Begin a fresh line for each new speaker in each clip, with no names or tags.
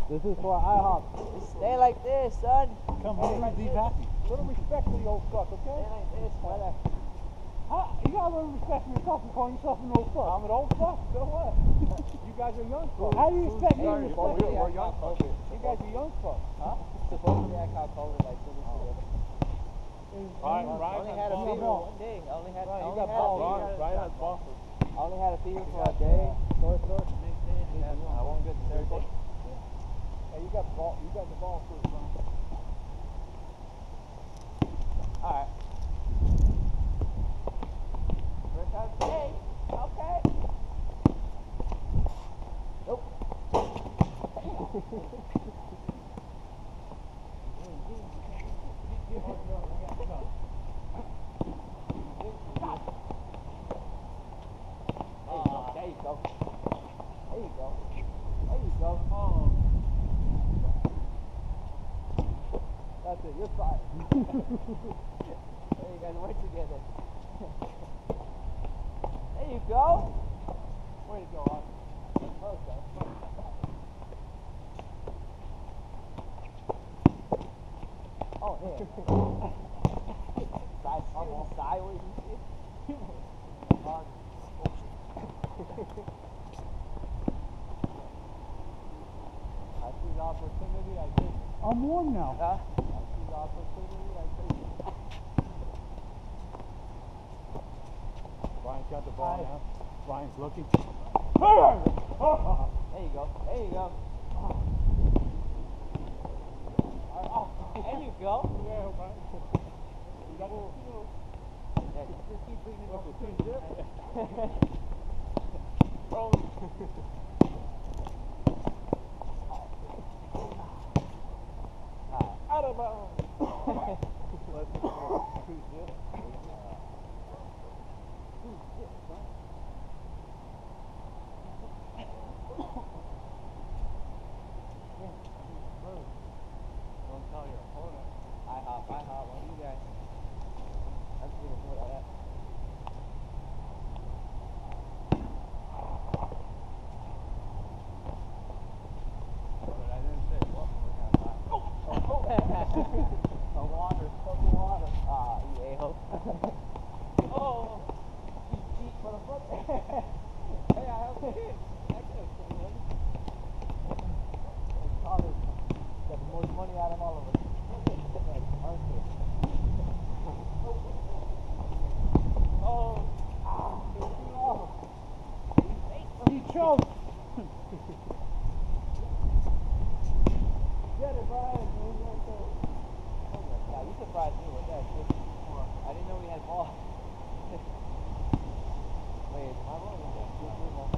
This is for IHOP.
Just stay like this, son.
Come here, like these happy.
Little respect for the old fuck, okay?
Stay like this, brother.
You got a little respect for yourself for calling yourself an old fuck. I'm an old fuck, so what? You guys are young fucks. How do you expect me to respect you?
We're young fucks.
You guys are young fucks. Huh?
Supposedly I caught COVID like 2 weeks ago.
Ryan
only had a fever one day. Only had
Ryan, you
only
got
had a
balls.
fever.
Ryan has balls.
Only had a fever for a day. Sore throat. The next day, I won't get the third day.
Hey, you got the ball. You got the ball first, Ryan.
All right. First time today. Okay. Nope. There you go. There you go. There you go. Oh. That's it. You're fired. There you guys work together. There you go.
Way to go, Ryan.
Okay. Oh, yeah. Sideways and shit.
I see the opportunity, I take it.
I'm warm now.
I see the opportunity, I take it. Ryan's got the ball now. Ryan's looking.
There you go. There you go. There you go.
Yeah, Ryan. You got the skills.
Yeah, just keep bringing it up.
Bro. Out of bounds. Let's go. Don't tell your opponent.
IHOP, what do you guys? That's really good at that.
But I didn't say what we're going to buy.
A water. Ah, you a-hole.
Oh!
Eat for the foot.
Hey, I have a kid. I can't say that.
Tyler's got the most money out of all of us.
He choked.
Get it, Brian.
Yeah, you surprised me with that shit. I didn't know we had ball. Wait, my ball is there. Your ball.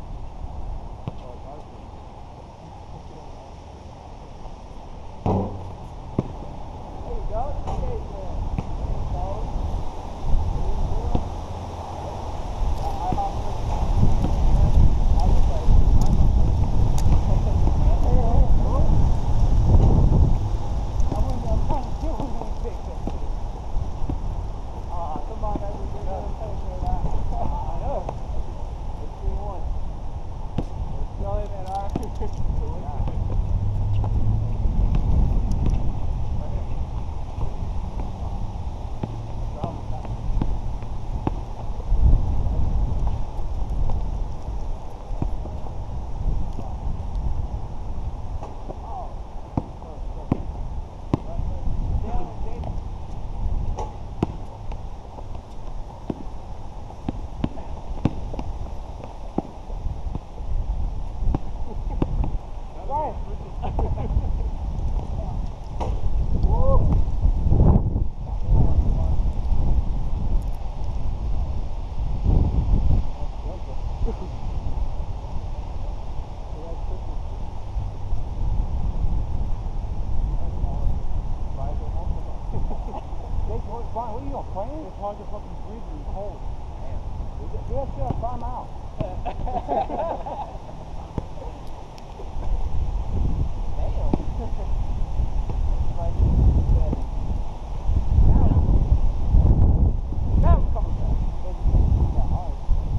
There you go. There you go.
Brian, what are you doing, playing?
It's hard to fucking breathe in the cold.
Do that shit on time out.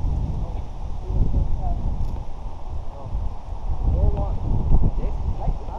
Like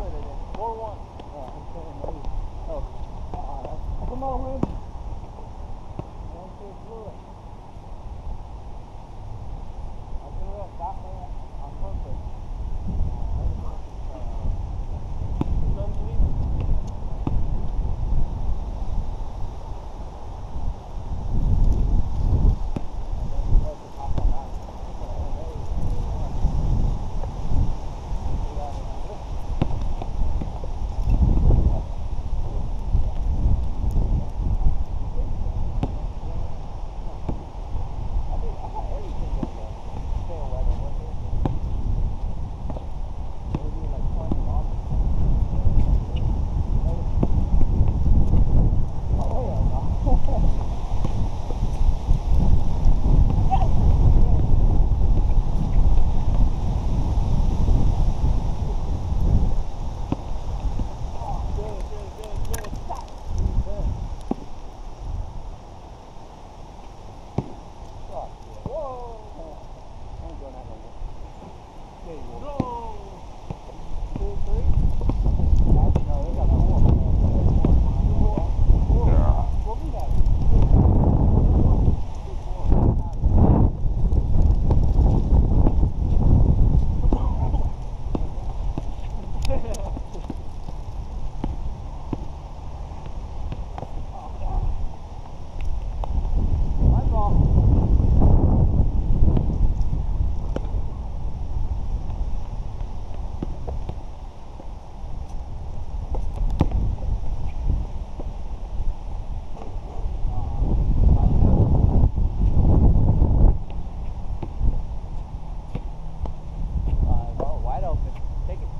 Wide open. Take it.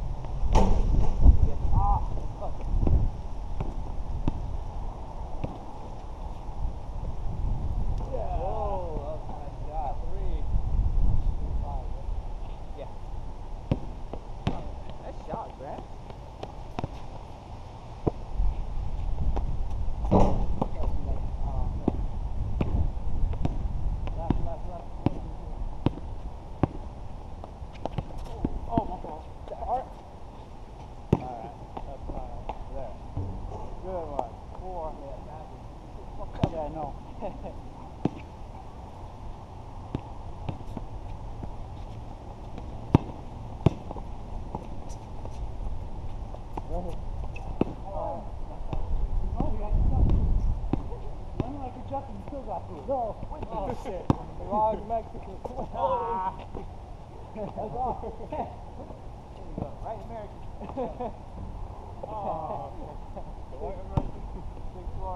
Whoa, that was a nice shot. 3. Yeah. Nice shot, Grant.
Oh, my fault.
Alright, that's fine. There. Good one. 4.
Yeah, no.
Run like a Justin, you still got through.
No.
Oh, shit.
Wrong Mexican.
Ah.
That's all. There you go. Right American.
Oh.
The white American. 6-4.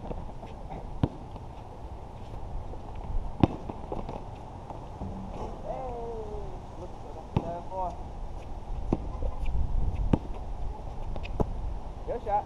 Hey! Look, 7-4. Good shot.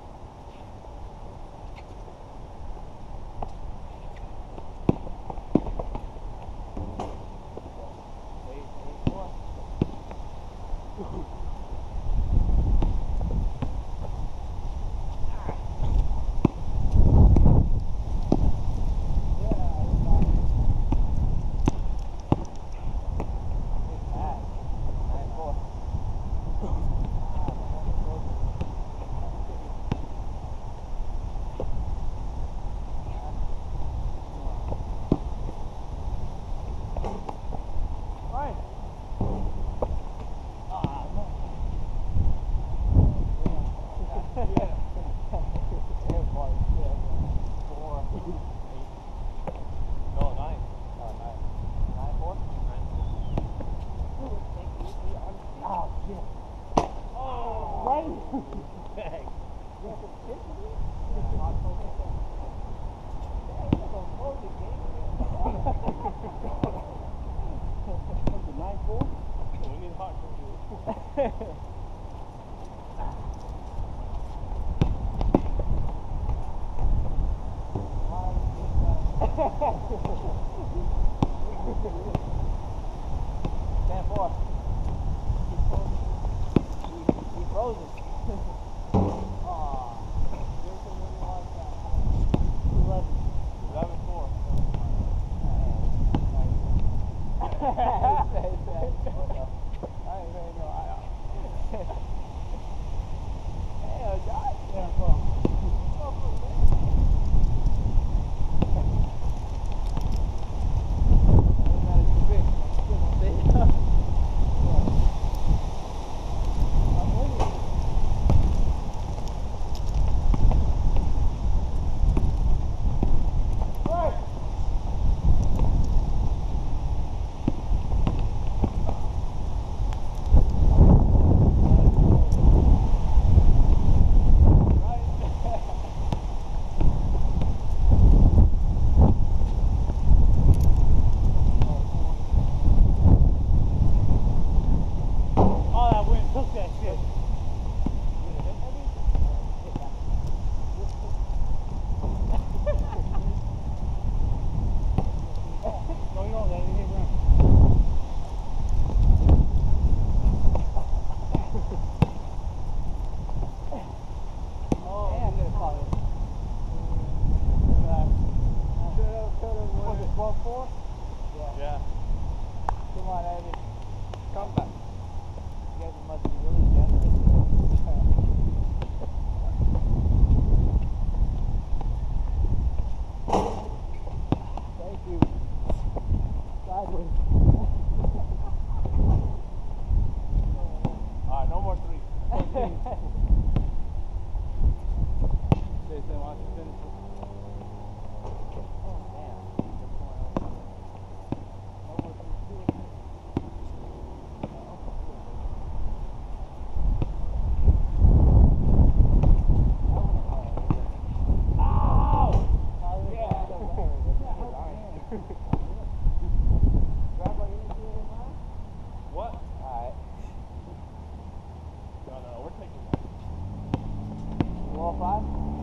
Jason, why don't you finish it? What?
Alright.
No, we're taking
You all five?